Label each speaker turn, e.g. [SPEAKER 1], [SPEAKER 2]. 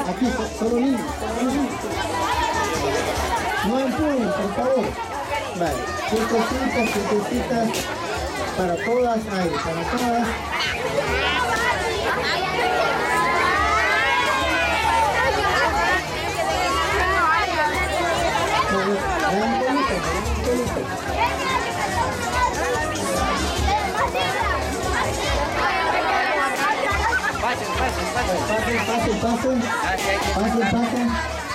[SPEAKER 1] Aquí, solo niños, solo niños. No empujen, por favor. Vale, quietecitas, para todas, ahí, para todas. Pasen.